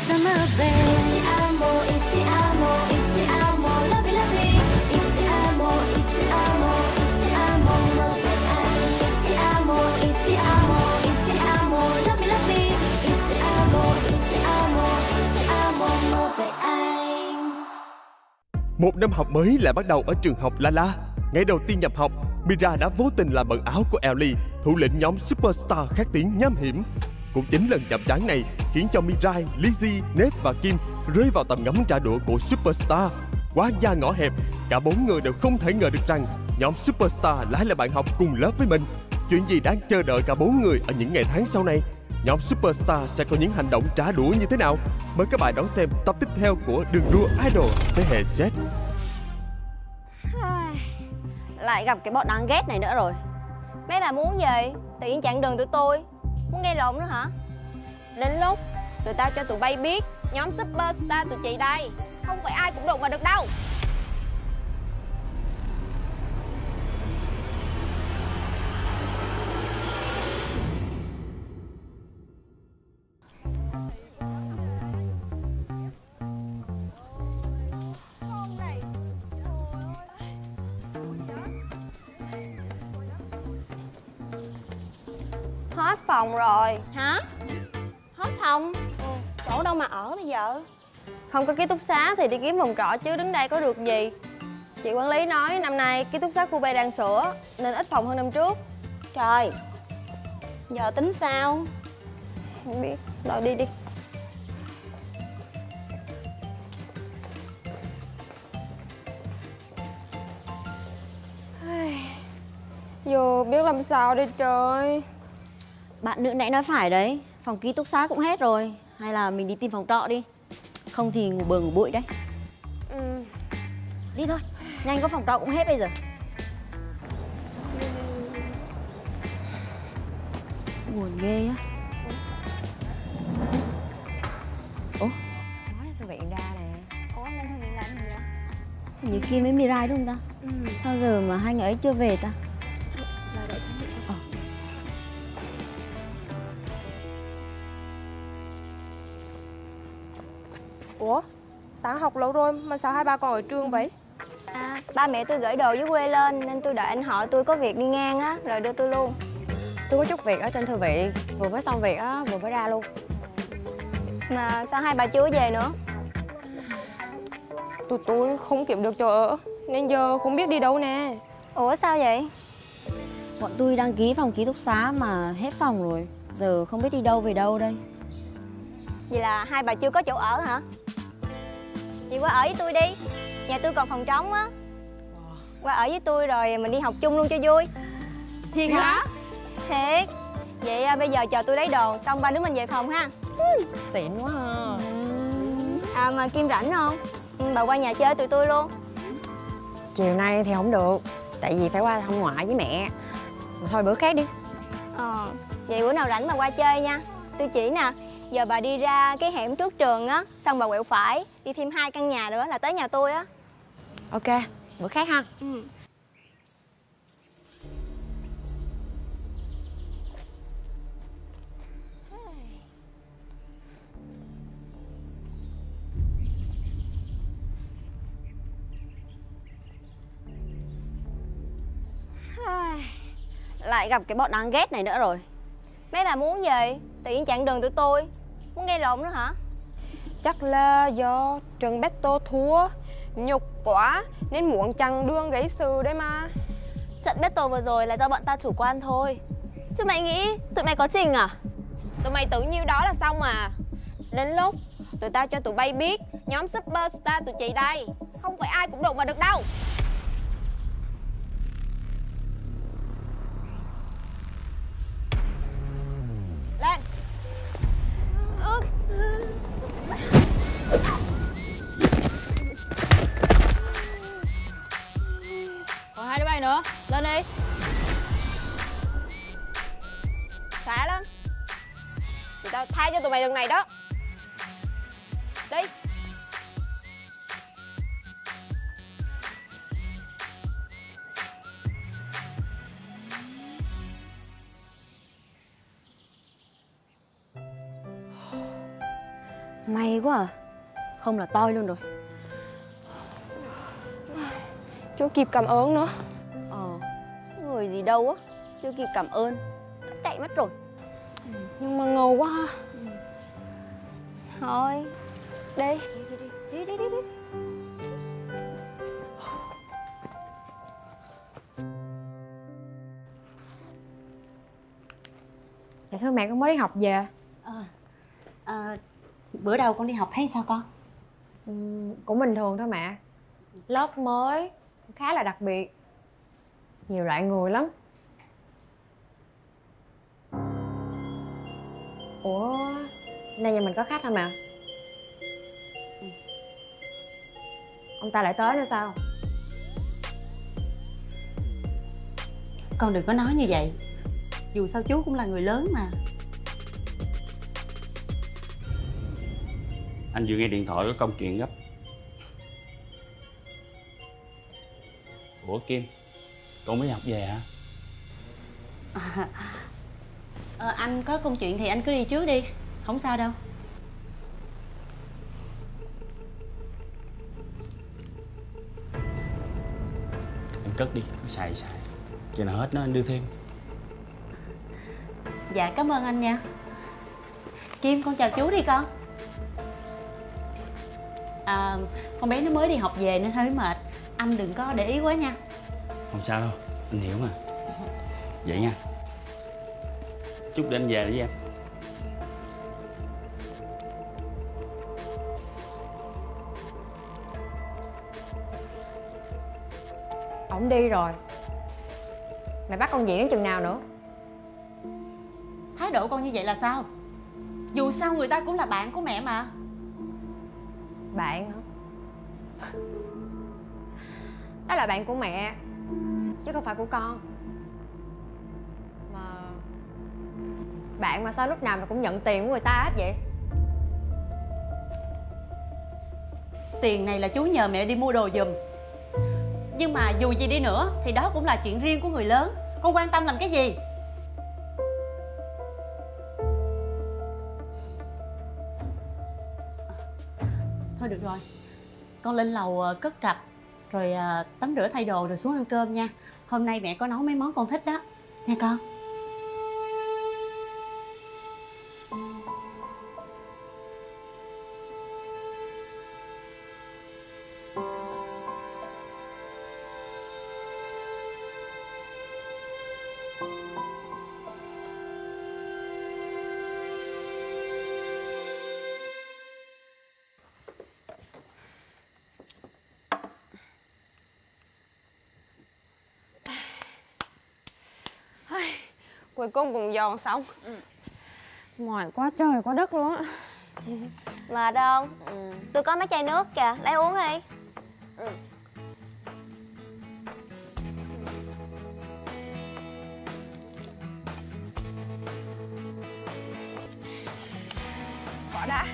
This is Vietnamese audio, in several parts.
from above. Ti amo, ti amo, ti amo, lovey lovely. Ti amo, ti amo, ti amo, mơ về anh. Ti amo, ti amo, ti amo, lovey lovely. Ti amo, ti amo, ti amo, mơ về anh. Một năm học mới lại bắt đầu ở trường học Lala. Ngày đầu tiên nhập học, Mira đã vô tình làm bận áo của Ellie, thủ lĩnh nhóm Superstar khét tiếng nham hiểm. Cũng chính lần chạm trán này khiến cho Mirai, Lizzie, Ned và Kim rơi vào tầm ngắm trả đũa của Superstar. Quá gia ngõ hẹp, cả 4 người đều không thể ngờ được rằng nhóm Superstar lại là bạn học cùng lớp với mình. Chuyện gì đang chờ đợi cả 4 người ở những ngày tháng sau này? Nhóm Superstar sẽ có những hành động trả đũa như thế nào? Mời các bạn đón xem tập tiếp theo của Đường đua Idol thế hệ Z. Lại gặp cái bọn đáng ghét này nữa rồi. Mấy bà muốn gì? Tự nhiên chặn đường tụi tôi. Muốn nghe lộn nữa hả? Đến lúc tụi tao cho tụi bay biết nhóm Superstar tụi chị đây không phải ai cũng đụng vào được đâu. Hết phòng rồi. Hả? Hết phòng? Chỗ đâu mà ở bây giờ? Không có ký túc xá thì đi kiếm phòng trọ chứ đứng đây có được gì. Chị quản lý nói năm nay ký túc xá khu B đang sửa nên ít phòng hơn năm trước. Trời, giờ tính sao? Không biết, rồi đi đi. Giờ biết làm sao đây trời. Bạn nữ nãy nói phải đấy, phòng ký túc xá cũng hết rồi. Hay là mình đi tìm phòng trọ đi. Không thì ngủ bờ ngủ bụi đấy. Đi thôi, nhanh có phòng trọ cũng hết bây giờ. Buồn ghê á. Ủa? Nói thư viện ra nè. Ủa, lên thư viện làm gì vậy? Hình như Kim với Mirai đúng không ta? Sao giờ mà hai người ấy chưa về ta? Là đợi xuống. Ủa? Tan học lâu rồi mà sao hai ba con ở trường vậy? À, ba mẹ tôi gửi đồ dưới quê lên nên tôi đợi anh họ tôi có việc đi ngang á, rồi đưa tôi luôn. Tôi có chút việc ở trên thư viện, vừa mới xong việc á, vừa mới ra luôn. Mà sao hai bà chưa về nữa? Tụi tôi không kiếm được chỗ ở nên giờ không biết đi đâu nè. Ủa sao vậy? Bọn tôi đăng ký phòng ký túc xá mà hết phòng rồi. Giờ không biết đi đâu về đâu đây. Vậy là hai bà chưa có chỗ ở hả? Vậy qua ở với tôi đi. Nhà tôi còn phòng trống á. Qua ở với tôi rồi mình đi học chung luôn cho vui. Thiệt hả? Thiệt. Vậy bây giờ chờ tôi lấy đồ xong ba đứa mình về phòng ha. Xịn quá ha. À mà Kim rảnh không? Bà qua nhà chơi tụi tôi luôn. Chiều nay thì không được, tại vì phải qua thăm ngoại với mẹ. Mà thôi bữa khác đi. Vậy bữa nào rảnh bà qua chơi nha. Tôi chỉ nè. Giờ bà đi ra cái hẻm trước trường á, xong bà quẹo phải, đi thêm 2 căn nhà nữa là tới nhà tôi á. Ok, bữa khác ha. Lại gặp cái bọn đáng ghét này nữa rồi. Mấy bà muốn gì? Tự nhiên chặn đường tụi tôi. Muốn gây lộn nữa hả? Chắc là do trường Beto thua, nhục quá nên muốn chặn đường gây sự đấy mà. Trận battle vừa rồi là do bọn ta chủ quan thôi. Chứ mày nghĩ tụi mày có trình à? Tụi mày tưởng nhiêu đó là xong à? Đến lúc tụi tao cho tụi bay biết nhóm Superstar tụi chị đây không phải ai cũng đụng vào được đâu. Lên. Còn hai đứa bay nữa. Lên đi. Khá lắm. Tụi tao tha cho tụi mày lần này đó. Đi. May quá à. Không là toi luôn rồi. Chưa kịp cảm ơn nữa. Người gì đâu á, chưa kịp cảm ơn đã chạy mất rồi. Nhưng mà ngầu quá ha. Thôi, đi. Đi. Dạ thưa mẹ, con mới đi học về. Bữa đầu con đi học thấy sao con? Cũng bình thường thôi mẹ. Lớp mới, khá là đặc biệt. Nhiều loại người lắm. Ủa, nay nhà mình có khách hả mẹ? Ông ta lại tới nữa sao? Con đừng có nói như vậy. Dù sao chú cũng là người lớn mà. Anh vừa nghe điện thoại có công chuyện gấp. Ủa Kim, con mới học về hả? Anh có công chuyện thì anh cứ đi trước đi, không sao đâu. Em cất đi, nó xài. Cho nào hết nó anh đưa thêm. Dạ cảm ơn anh nha. Kim, con chào chú đi con. Con bé nó mới đi học về nên hơi mệt. Anh đừng có để ý quá nha. Không sao đâu, anh hiểu mà. Vậy nha. Chút để anh về đi em. Ổng đi rồi. Mẹ bắt con Diện đến chừng nào nữa? Thái độ con như vậy là sao? Dù sao người ta cũng là bạn của mẹ mà. Bạn hả? Đó là bạn của mẹ, chứ không phải của con. Mà bạn mà sao lúc nào mà cũng nhận tiền của người ta hết vậy? Tiền này là chú nhờ mẹ đi mua đồ giùm. Nhưng mà dù gì đi nữa thì đó cũng là chuyện riêng của người lớn. Con quan tâm làm cái gì? Thôi được rồi, con lên lầu cất cặp rồi tắm rửa thay đồ rồi xuống ăn cơm nha. Hôm nay mẹ có nấu mấy món con thích đó nha con. Cuối cùng cũng dọn xong. Mỏi quá trời quá đất luôn á. Mệt không? Tôi có mấy chai nước kìa, lấy uống đi. Có đã.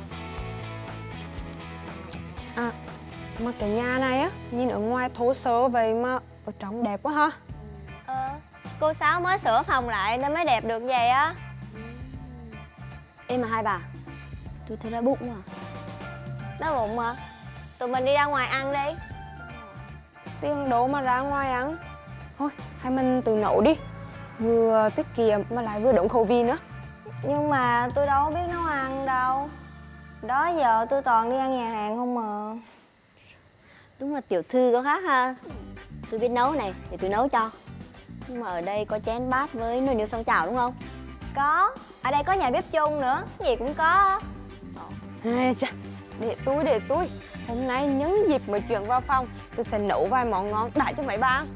Mà cái nhà này á, nhìn ở ngoài thô sơ vậy mà ở trong đẹp quá ha. Cô Sáu mới sửa phòng lại nên mới đẹp được vậy á. Ê mà hai bà, tôi thấy đói bụng à. Đói bụng mà. Tụi mình đi ra ngoài ăn đi. Tiền đổ mà ra ngoài ăn. Thôi, hay mình tự nấu đi. Vừa tiết kiệm mà lại vừa đúng khẩu vị nữa. Nhưng mà tôi đâu có biết nấu ăn đâu. Đó giờ tôi toàn đi ăn nhà hàng không mà. Đúng là tiểu thư có khác ha. Tôi biết nấu này, để tôi nấu cho. Nhưng mà ở đây có chén bát với nồi niêu xoong chảo đúng không? Có. Ở đây có nhà bếp chung nữa. Gì cũng có. Ê chà, để tôi. Hôm nay nhân dịp mới chuyển vào phòng, tôi sẽ nấu vài món ngon đãi cho mấy bạn.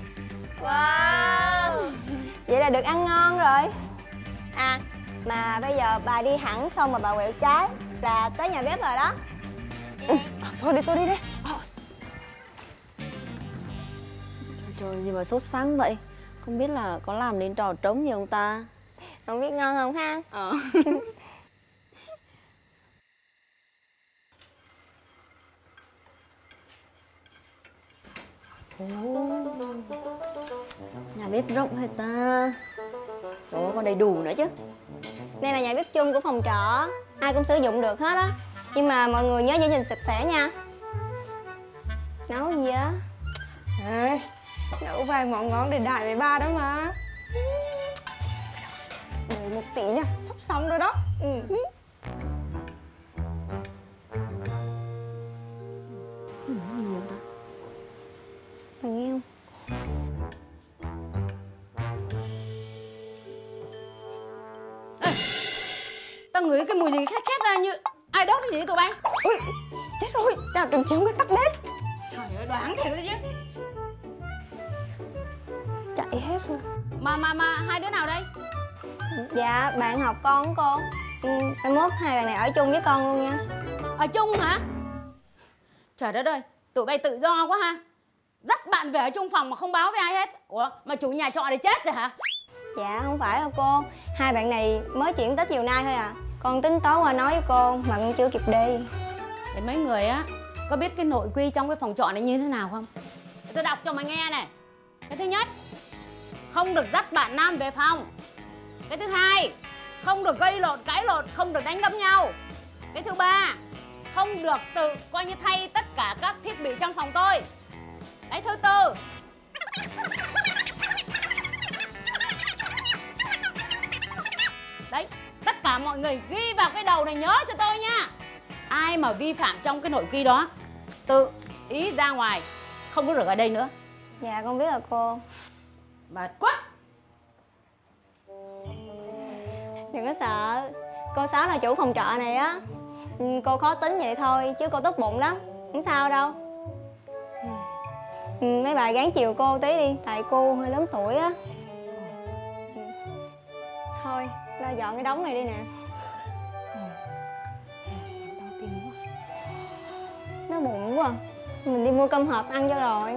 Wow. Vậy là được ăn ngon rồi. À, mà bây giờ bà đi hẳn xong mà bà quẹo trái là tới nhà bếp rồi đó. Thôi tôi đi đây. Trời gì mà sốt sắng vậy? Không biết là có làm đến trò trống gì không ta? Không biết ngon không ha? Nhà bếp rộng hay ta? Ồ, còn đầy đủ nữa chứ. Đây là nhà bếp chung của phòng trọ, ai cũng sử dụng được hết á. Nhưng mà mọi người nhớ giữ gìn sạch sẽ nha. Nấu gì á? Nấu vài món ngon để đại với ba đó mà. Đợi một tí nha, sắp xong rồi đó. Bà nghe không? Tao ngửi cái mùi gì khét khét ra như ai đốt cái gì vậy tụi bay? Ui, chết rồi, chào Trường Chiếu cái tắt bếp. Trời ơi, đoán thiệt đấy chứ. Chạy hết rồi. Mà hai đứa nào đây? Dạ, bạn học con của cô. Mai mốt hai bạn này ở chung với con luôn nha. Ở chung hả? Trời đất ơi, tụi bay tự do quá ha. Dắt bạn về ở chung phòng mà không báo với ai hết. Ủa, mà chủ nhà trọ này chết rồi hả? Dạ, không phải đâu cô. Hai bạn này mới chuyển tới chiều nay thôi à. Con tính tối qua nói với cô mà con chưa kịp đi. Để mấy người á, có biết cái nội quy trong cái phòng trọ này như thế nào không? Để tôi đọc cho mày nghe này. Cái thứ nhất, không được dắt bạn nam về phòng. Cái thứ hai, không được gây lộn, cãi lộn, không được đánh đấm nhau. Cái thứ ba, không được tự coi như thay tất cả các thiết bị trong phòng tôi. Cái thứ tư, đấy, tất cả mọi người ghi vào cái đầu này nhớ cho tôi nha. Ai mà vi phạm trong cái nội quy đó, tự ý ra ngoài, không có được ở đây nữa. Dạ, con biết là cô. Mệt quá. Đừng có sợ. Cô Sáu là chủ phòng trọ này á. Cô khó tính vậy thôi chứ cô tốt bụng lắm. Không sao đâu. Mấy bà gắng chiều cô tí đi. Tại cô hơi lớn tuổi á. Thôi, lo dọn cái đống này đi nè. Nó bụng quá. Mình đi mua cơm hộp ăn cho rồi.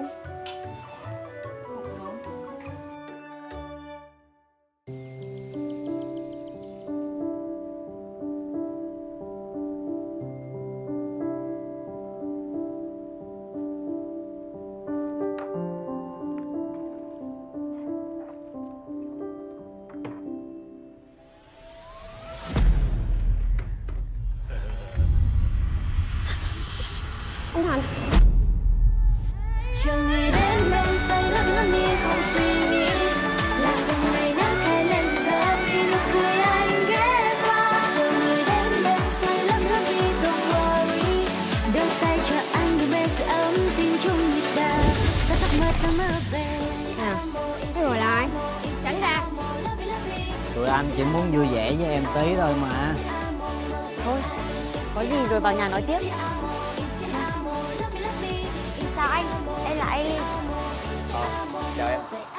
Anh Thành. Chờ người đến bên say lướt ngắm đi không suy nghĩ, là từng ngày đã khai lên giờ vì nụ cười anh ghé qua. Chờ người đến bên say lướt ngắm đi don't worry, đưa tay cho anh đưa bên sự ấm tình chung nhịp đập và giấc mơ ta mơ về. Cái người là ai? Tránh ra. Tụi anh chỉ muốn vui vẻ với em tí thôi mà. Thôi, có gì rồi vào nhà nói tiếp. Sao anh? Em là Aileen. Chào em.